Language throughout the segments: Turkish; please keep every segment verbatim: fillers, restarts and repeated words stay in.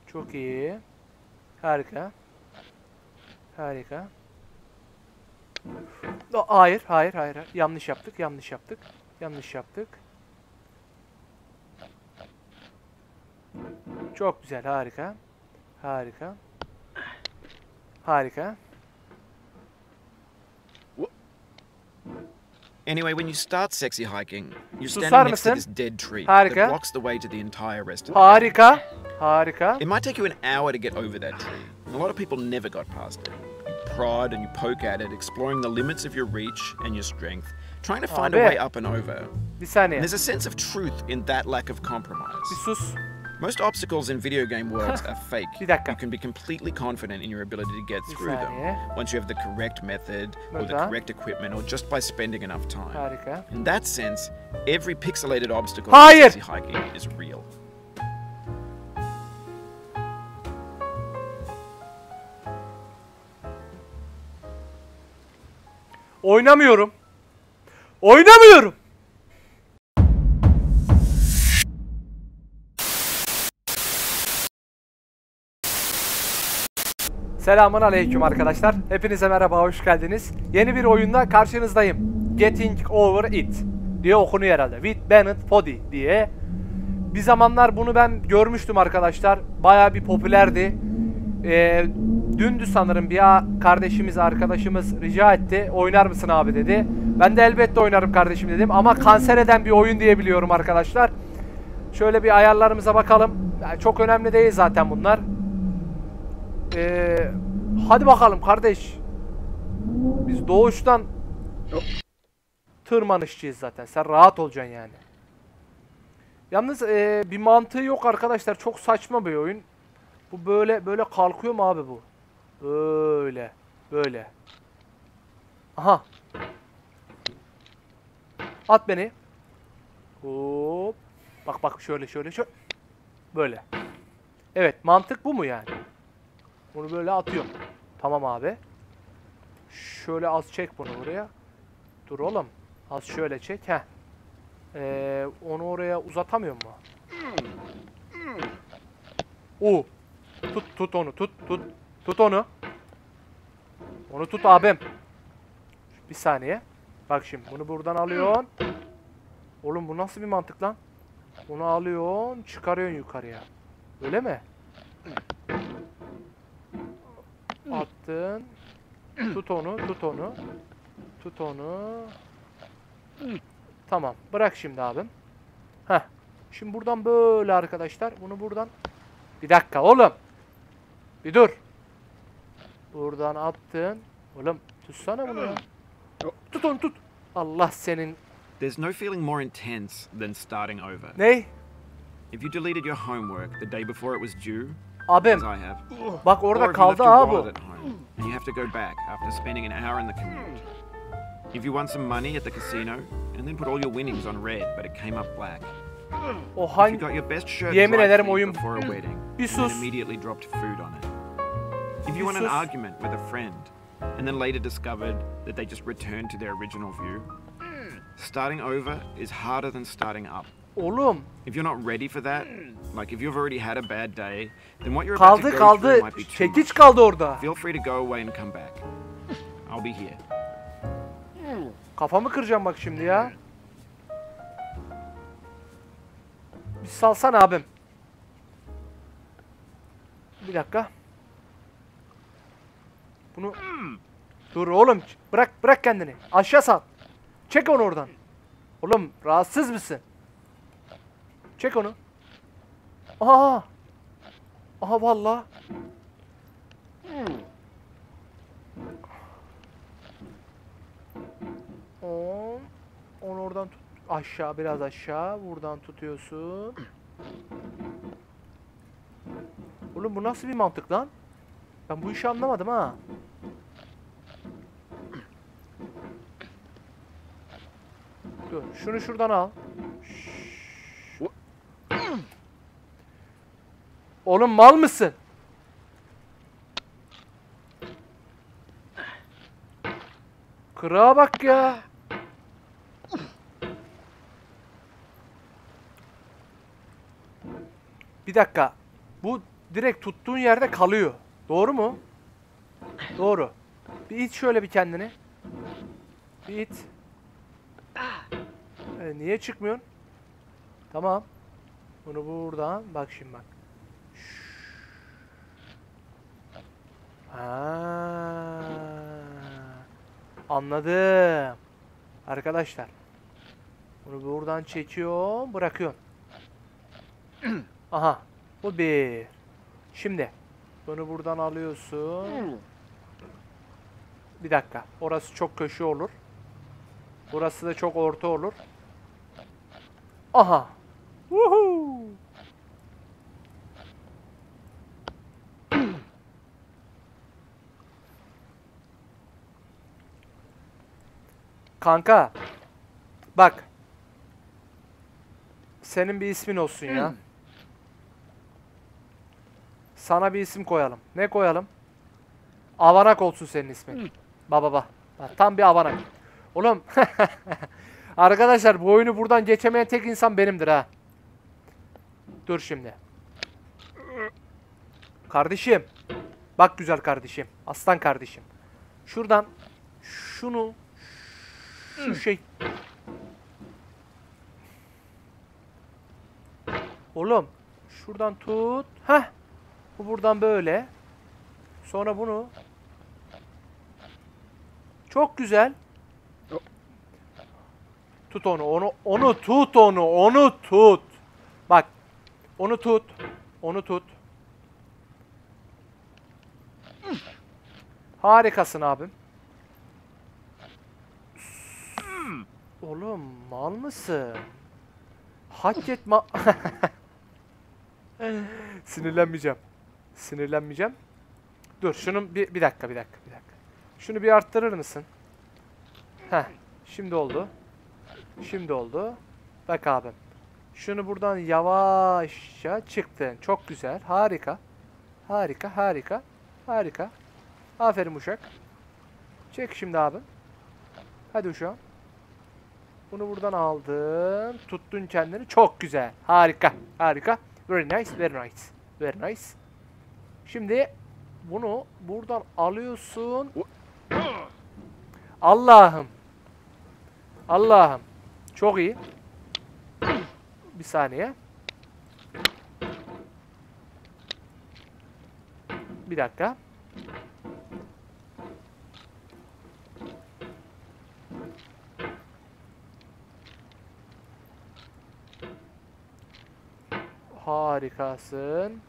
Çok iyi. Harika. Harika. O, hayır, hayır, hayır. Yanlış yaptık, yanlış yaptık. Yanlış yaptık. Çok güzel, harika. Harika. Harika. Anyway, when you start sexy hiking, you're Susar standing next to mısın? this dead tree Harika. that blocks the way to the entire rest of the Harika. Harika. It might take you an hour to get over that tree, and a lot of people never got past it. You prod and you poke at it, exploring the limits of your reach and your strength, trying to find Abi. a way up and over. Bir saniye. There's a sense of truth in that lack of compromise. Bir sus. Most obstacles in video game worlds are fake. Bir dakika. You can be completely confident in your ability to get Bir through them saniye. once you have the correct method or the Burada. correct equipment or just by spending enough time. Harika. In that sense, every pixelated obstacle Hayır. in sexy hiking is real. Oynamıyorum. Oynamıyorum. Selamun aleyküm arkadaşlar. Hepinize merhaba, hoş geldiniz. Yeni bir oyunda karşınızdayım. Getting Over It diye okunuyor herhalde. With Bennett Foddy diye. Bir zamanlar bunu ben görmüştüm arkadaşlar. Bayağı bir popülerdi. Ee, dündü sanırım bir kardeşimiz, arkadaşımız rica etti. Oynar mısın abi dedi. Ben de elbette oynarım kardeşim dedim. Ama kanser eden bir oyun diye biliyorum arkadaşlar. Şöyle bir ayarlarımıza bakalım. Yani çok önemli değil zaten bunlar. Ee, hadi bakalım kardeş. Biz doğuştan tırmanışçıyız zaten. Sen rahat olacaksın yani. Yalnız ee, bir mantığı yok arkadaşlar. Çok saçma bir oyun. Bu böyle böyle kalkıyor mu abi bu? Böyle. Böyle. Aha. At beni. Hop. Bak bak şöyle şöyle şöyle. Böyle. Evet, mantık bu mu yani? Bunu böyle atıyorum. Tamam abi. Şöyle az çek bunu buraya. Dur oğlum. Az şöyle çek. Heh. Ee, onu oraya uzatamıyor mu? Oo. Tut tut onu. Tut tut. Tut onu. Onu tut abim. Bir saniye. Bak şimdi bunu buradan alıyorsun. Oğlum bu nasıl bir mantık lan? Bunu alıyorsun, çıkarıyorsun yukarıya. Öyle mi? Attın. Tut onu, tut onu. Tut onu. Tamam. Bırak şimdi abim. Heh. Şimdi buradan böyle arkadaşlar. Bunu buradan... Bir dakika oğlum. Bir dur. Buradan attın. Oğlum tutsana bunu ya. Tut onu tut. Allah senin... There's no feeling more intense than starting over. Ne? If you deleted your homework the day before it was due, Abim. as I have, Bak or orada if you kaldı left your ha wallet bu. at home and you have to go back after spending an hour in the commute. If you won some money at the casino and then put all your winnings on red but it came up black. O If you hangi... got your best shirt Yemin dry ederim cleaned oyun- before a wedding Bir and then sus. immediately dropped food on it. If Bir you won an sus. argument with a friend and then later discovered that they just returned to their original view. Starting over is harder than starting up. Oğlum. If you're not ready for that, like if you've already had a bad day, then what you're about to Kaldı go through kaldı. might be too Çekiç much. kaldı orada. Feel free to go away and come back. I'll be here. Kafamı kıracağım bak şimdi ya. Bir salsana abim. Bir dakika. Bunu... Dur oğlum. Bırak bırak kendini. Aşağı sal. Çek onu oradan. Oğlum rahatsız mısın? Çek onu. Aha. Aha vallahi. On. Onu oradan tut. Aşağı biraz aşağı. Buradan tutuyorsun. Oğlum bu nasıl bir mantık lan? Ben bu işi anlamadım ha. Dur, şunu şuradan al. Oğlum mal mısın? Kırağa bak ya. Bir dakika. Bu direkt tuttuğun yerde kalıyor. Doğru mu? Doğru. Bir it şöyle bir kendini. Bir it. E, niye çıkmıyorsun? Tamam. Bunu buradan. Bak şimdi bak. Ha. Anladım. Arkadaşlar. Bunu buradan çekiyorum. Bırakıyorum. Aha. Bu bir. Şimdi. Bunu buradan alıyorsun. Bir dakika. Orası çok köşe olur. Burası da çok orta olur. Aha. Woohoo. Kanka. Bak. Senin bir ismin olsun ya. Sana bir isim koyalım. Ne koyalım? Avanak olsun senin ismin. Baba baba. Tam bir avanak. Oğlum. Arkadaşlar bu oyunu buradan geçemeyen tek insan benimdir ha. Dur şimdi. Kardeşim. Bak güzel kardeşim. Aslan kardeşim. Şuradan şunu şu şey. Oğlum. Şuradan tut. Heh. Bu buradan böyle. Sonra bunu. Çok güzel. Tut onu, onu, onu tut onu, onu tut. Bak. Onu tut. Onu tut. Harikasın abim. Oğlum mal mısın? Hak et ma... Sinirlenmeyeceğim. Sinirlenmeyeceğim. Dur şunun bir, bir dakika bir dakika bir dakika. Şunu bir arttırır mısın? Heh. Şimdi oldu. Şimdi oldu. Bak abim. Şunu buradan yavaşça çıktın. Çok güzel. Harika. Harika harika. Harika. Aferin uşak. Çek şimdi abim. Hadi uşağım. Bunu buradan aldın. Tuttun kendini. Çok güzel. Harika. Harika. Very nice. Very nice. Very nice. Şimdi bunu buradan alıyorsun. Allah'ım. Allah'ım. Çok iyi. Bir saniye. Bir dakika. Harikasın.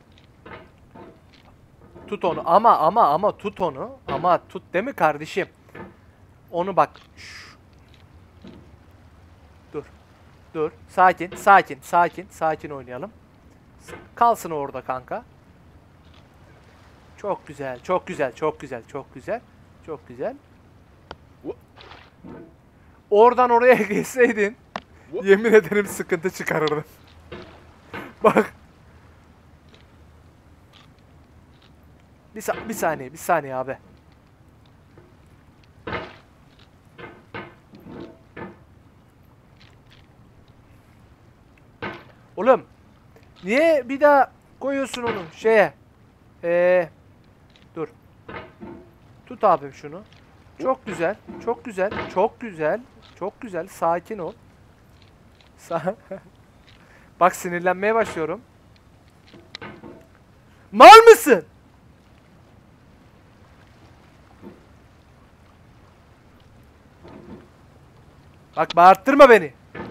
Tut onu ama ama ama tut onu. Ama tut değil mi kardeşim? Onu bak. Şş. Dur. Dur. Sakin, sakin, sakin, sakin oynayalım. Kalsın orada kanka. Çok güzel, çok güzel, çok güzel, çok güzel. Çok güzel. Oradan oraya geçseydin yemin ederim sıkıntı çıkarırdın. Bak. Bir, sa bir saniye, bir saniye abi. Oğlum. Niye bir daha koyuyorsun onu şeye? Ee, dur. Tut abim şunu. Çok güzel, çok güzel, çok güzel, çok güzel. Sakin ol. Sa Bak sinirlenmeye başlıyorum. Mal mısın? Bak bağırttırma beni.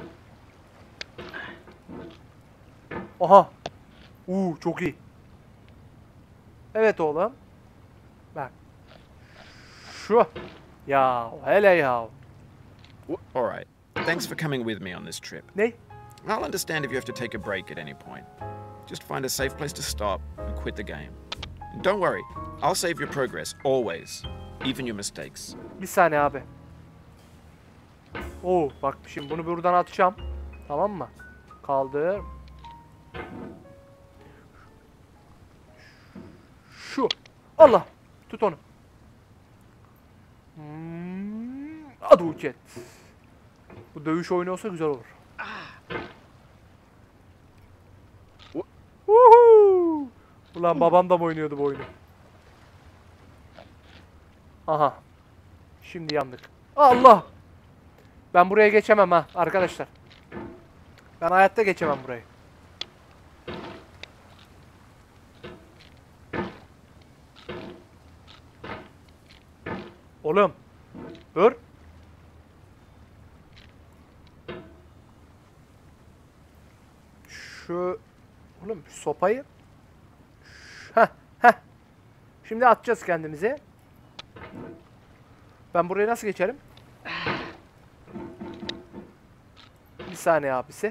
Oha. Uuu çok iyi. Evet oğlum. Bak. Şu. Ya hele ya. All right. Thanks for coming with me on this trip. Ne? I'll understand if you have to take a break at any point. Just find a safe place to stop and quit the game. And don't worry, I'll save your progress always, even your mistakes. Bir saniye abi. Oo bak şimdi bunu buradan atacağım. Tamam mı? Kaldır. Şu. Allah. Tut onu. Hmm. Aduket. Bu dövüş oyunu olsa güzel olur. Woohoo! Ulan babam da mı oynuyordu bu oyunu? Aha. Şimdi yandık. Allah! Ben buraya geçemem ha arkadaşlar. Ben hayatta geçemem burayı. Oğlum. Dur. Şu oğlum şu sopayı. Heh, heh. Şimdi atacağız kendimize. Ben buraya nasıl geçerim? Bir saniye abisi.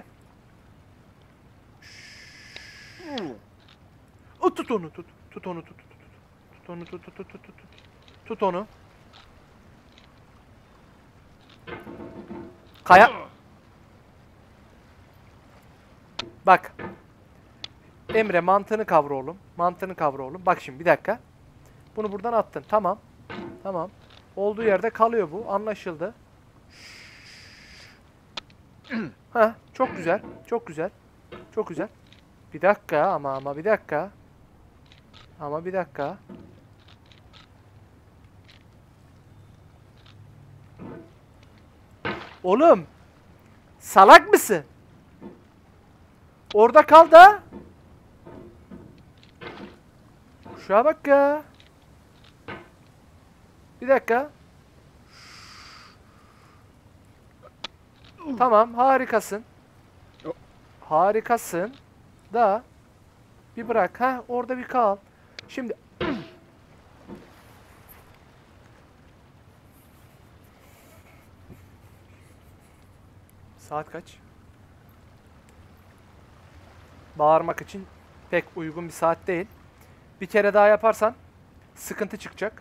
O tut onu tut. Tut onu tut tut tut. Tut onu tut tut tut tut tut. Tut onu. Kaya. Bak. Emre mantığını kavra oğlum. Mantığını kavra oğlum. Bak şimdi bir dakika. Bunu buradan attın. Tamam. Tamam. Olduğu yerde kalıyor bu. Anlaşıldı. Ha, çok güzel. Çok güzel. Çok güzel. Bir dakika ama ama bir dakika. Ama bir dakika. Oğlum. Salak mısın? Orada kal da. Şuna bak ya. Bir dakika. Tamam, harikasın. Harikasın. Da bir bırak. Ha, orada bir kal. Şimdi saat kaç? Bağırmak için pek uygun bir saat değil. Bir kere daha yaparsan sıkıntı çıkacak.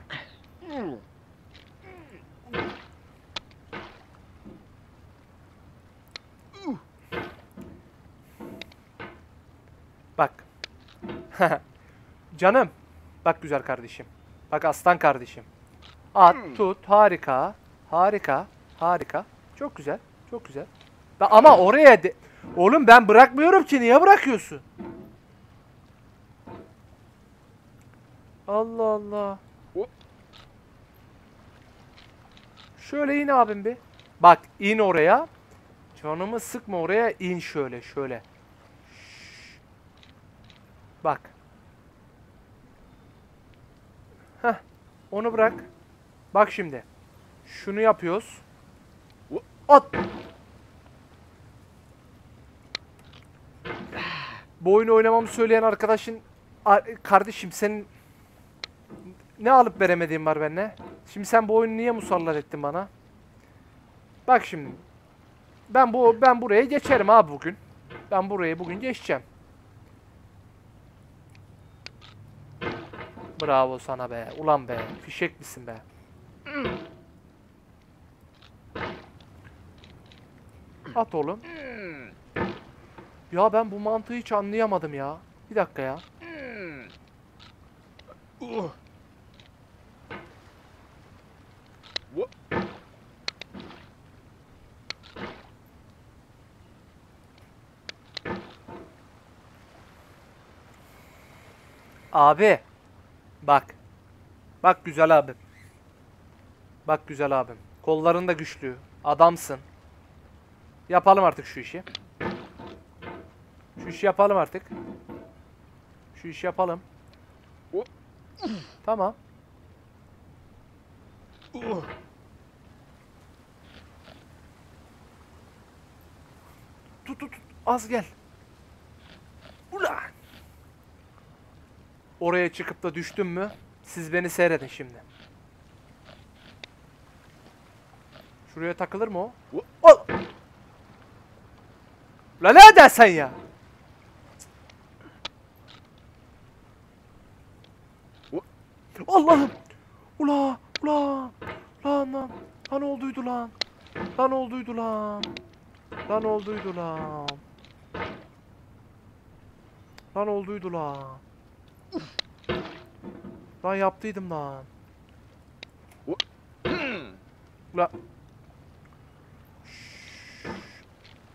Bak. Canım. Bak güzel kardeşim. Bak aslan kardeşim. At, tut. Harika. Harika. Harika. Çok güzel. Çok güzel. Da ama oraya de... Oğlum ben bırakmıyorum ki. Niye bırakıyorsun? Allah Allah. Şöyle in abim bir. Bak in oraya. Canımı sıkma oraya. İn şöyle şöyle. Bak. Heh. Onu bırak. Bak şimdi. Şunu yapıyoruz. At. Bu oyunu oynamamı söyleyen arkadaşın kardeşim senin ne alıp veremediğin var benimle. Şimdi sen bu oyunu niye musallat ettin bana? Bak şimdi. Ben bu ben buraya geçerim abi bugün. Ben burayı bugün geçeceğim. Bravo sana be. Ulan be. Fişek misin be? At oğlum. Ya ben bu mantığı hiç anlayamadım ya. Bir dakika ya. Abi. Bak. Bak güzel abim. Bak güzel abim. Kolların da güçlü. Adamsın. Yapalım artık şu işi. Şu işi yapalım artık. Şu işi yapalım. Tamam. Tut tut tut. Az gel. Ulan. Oraya çıkıp da düştüm mü? Siz beni seyredin şimdi. Şuraya takılır mı o? Ol. La ne dersen ya? Allah'ım. Ula, ula. Lan lan. Lan olduydu lan. Lan olduydu lan. Lan olduydu lan. Lan olduydu lan. Lan yaptıydım lan. Ula.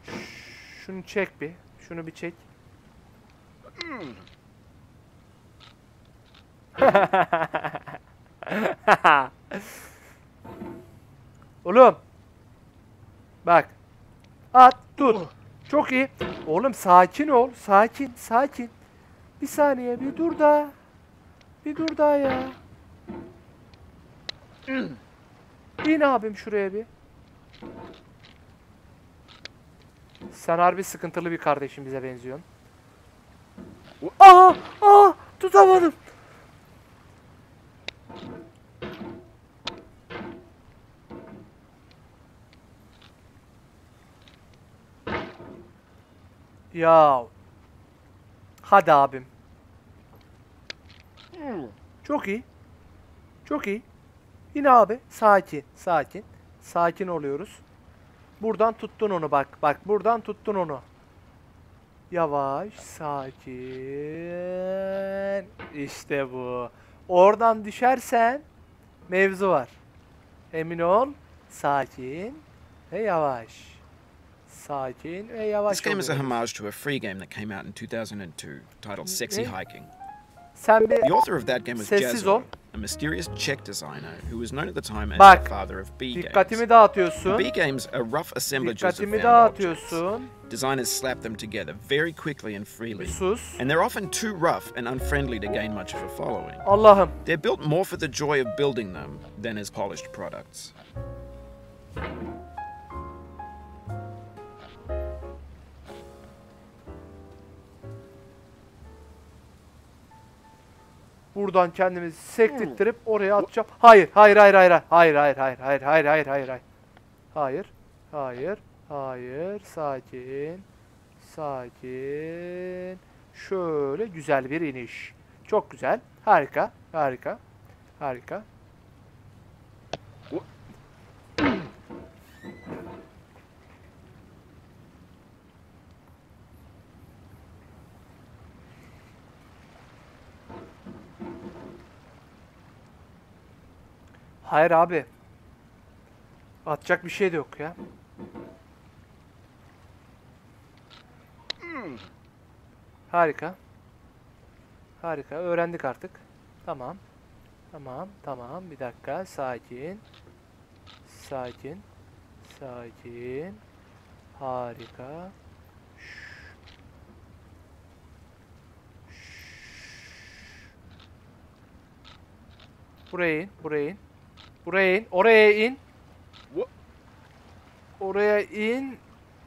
Şunu çek bir. Şunu bir çek. Oğlum. Bak. At, tut. Çok iyi. Oğlum sakin ol. Sakin, sakin. Bir saniye, bir dur da. Bir dur daha ya. İn abim şuraya bir. Sen harbi sıkıntılı bir kardeşimize benziyorsun. Aa! Aa! Tutamadım. Ya. Hadi abim. Çok iyi. Çok iyi. Yine abi sakin, sakin. Sakin oluyoruz. Buradan tuttun onu bak. Bak buradan tuttun onu. Yavaş, sakin. İşte bu. Oradan düşersen mevzu var. Emin ol. Sakin ve yavaş. Sakin ve yavaş This game is a oluyoruz. homage to a free game that came out in two thousand two titled Sexy Ne? Hiking. Sen bir The author of that game was sessiz ol. Jazzo, a mysterious Czech designer who was known at the time as Bak, the father of B games. dikkatimi dağıtıyorsun. B games are rough assemblages of Dikkatimi found objects. dağıtıyorsun. Designers slap them together very quickly and Bir freely, sus. and they're often too rough and unfriendly to gain much of a following. Allah'ım. They're built more for the joy of building them than as polished products. Buradan kendimizi sektirttirip oraya atacağım. Hayır, hayır, hayır, hayır, hayır, hayır, hayır, hayır, hayır, hayır, hayır, hayır. Hayır, hayır, hayır, sakin, sakin. Şöyle güzel bir iniş. Çok güzel, harika, harika, harika. Hayır abi. Atacak bir şey de yok ya. Harika. Harika. Öğrendik artık. Tamam. Tamam. Tamam. Bir dakika. Sakin. Sakin. Sakin. Harika. Buraya in. Buraya in. Buraya in. Oraya in. Oraya in.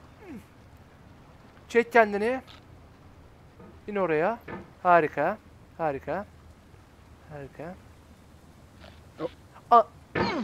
Çek kendini. İn oraya. Harika. Harika. Harika. A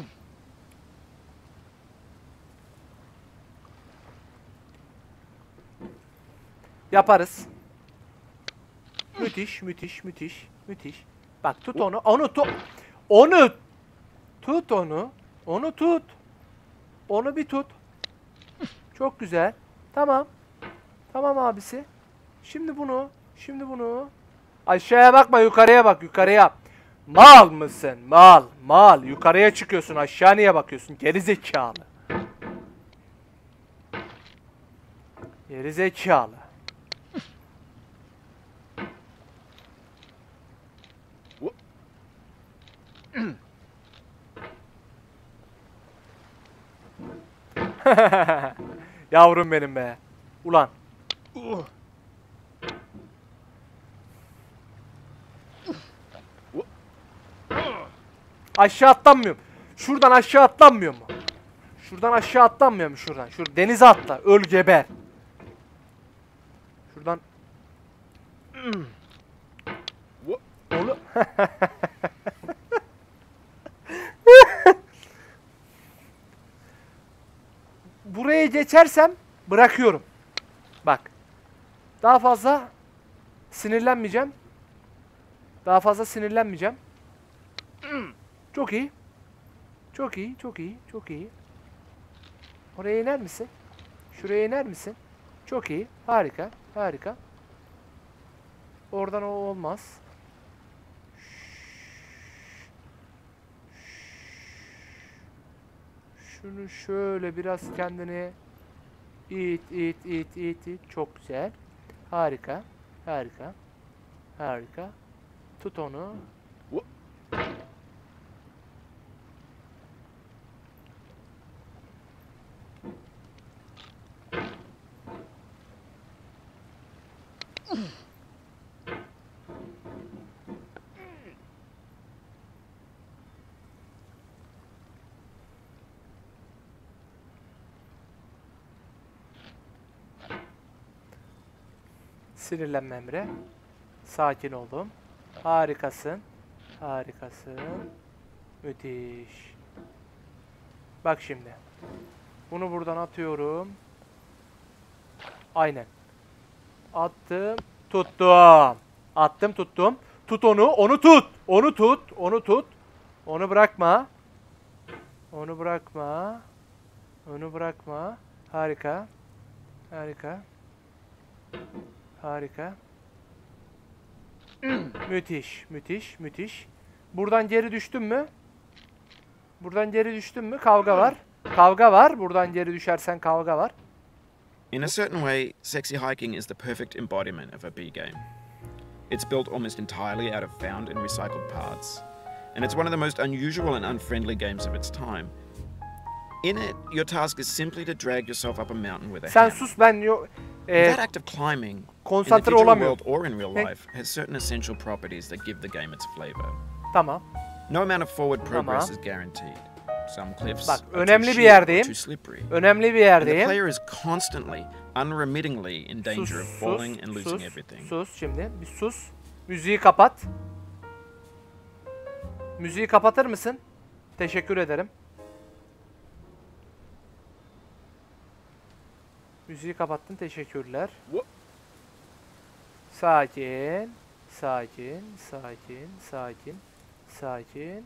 Yaparız. Müthiş, müthiş, müthiş, müthiş. Bak tut onu. Onu tut. Onu tut onu. Onu tut. Onu bir tut. Çok güzel. Tamam. Tamam abisi. Şimdi bunu. Şimdi bunu. Aşağıya bakma, yukarıya bak, yukarıya. Mal mısın? Mal. Mal. Yukarıya çıkıyorsun. Aşağı niye bakıyorsun? Geri zekalı. Geri zekalı. Yavrum benim be. Ulan. Aşağı atlanmıyorum. Şuradan aşağı atlanmıyor mu? Şuradan aşağı atlanmıyor mu şuradan? Şuradan denize atla. Öl geber. Şuradan. Oğlum. Buraya geçersem bırakıyorum. Bak. Daha fazla sinirlenmeyeceğim. Daha fazla sinirlenmeyeceğim. Çok iyi. Çok iyi, çok iyi, çok iyi. Oraya iner misin? Şuraya iner misin? Çok iyi. Harika, harika. Oradan o olmaz. Şunu şöyle biraz kendini it, it, it, it, it. Çok güzel. Harika, harika, harika. Tut onu. Sinirlenme Emre. Sakin oldum. Harikasın. Harikasın. Müthiş. Bak şimdi. Bunu buradan atıyorum. Aynen. Attım. Tuttum. Attım tuttum. Tut onu. Onu tut. Onu tut. Onu tut. Onu bırakma. Onu bırakma. Onu bırakma. Harika. Harika. Harika. Müthiş. Müthiş. Müthiş. Buradan geri düştün mü? Buradan geri düştün mü? Kavga var. Kavga var. Buradan geri düşersen kavga var. In a certain way, Sexy Hiking is the perfect embodiment of a B game. It's built almost entirely out of found and recycled parts, and it's one of the most unusual and unfriendly games of its time. In it, your task is simply to drag yourself up a mountain with a Sen hammer. sus ben yo e, That act of climbing, in the konsantre digital olamıyorum. world or in real Ne? life, has certain essential properties that give the game its flavor. Tamam. No amount of forward progress Tamam. is guaranteed. Some cliffs Bak, are önemli too bir sheer or yerdeyim. too slippery. Önemli bir And the yerdeyim. player is constantly, unremittingly in Sus, danger of sus, falling and losing sus, everything. sus şimdi. Bir sus. Müziği kapat. Müziği kapatır mısın? Teşekkür ederim. Müziği kapattın. Teşekkürler. Sakin. Sakin. Sakin. Sakin. Sakin.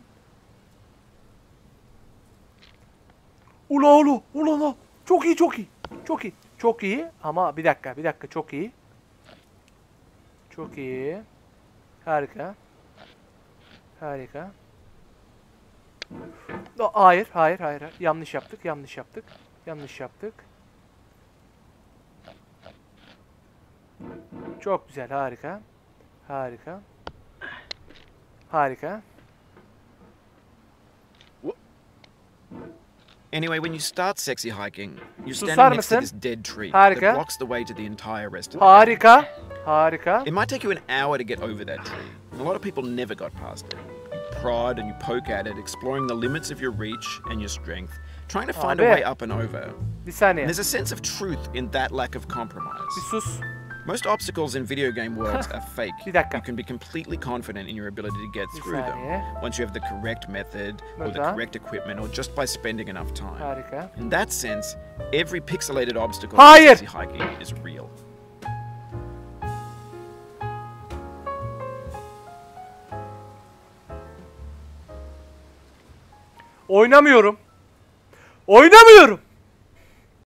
Ula ula. Ula ula. Çok iyi çok iyi. Çok iyi. Çok iyi. Ama bir dakika. Bir dakika. Çok iyi. Çok iyi. Harika. Harika. O, hayır, hayır, hayır. Yanlış yaptık, yanlış yaptık. Yanlış yaptık. Çok güzel, harika. Harika. Harika. Anyway, when you start Sexy Hiking, you're Susar standing next to mısın? this dead tree Harika. that blocks the way to the entire rest of the game. Harika. Harika. It might take you an hour to get over that tree, and a lot of people never got past it. You prod and you poke at it, exploring the limits of your reach and your strength, trying to find a Abi. way up and over. Bir saniye. And there's a sense of truth in that lack of compromise. Bir sus. Most obstacles in video game worlds are fake. Bir dakika. You can be completely confident in your ability to get Bir through saniye. them once you have the correct method or the Burada. correct equipment or just by spending enough time. Harika. In that sense, every pixelated obstacle Hayır. in Sexy Hiking is real. Oynamıyorum. Oynamıyorum.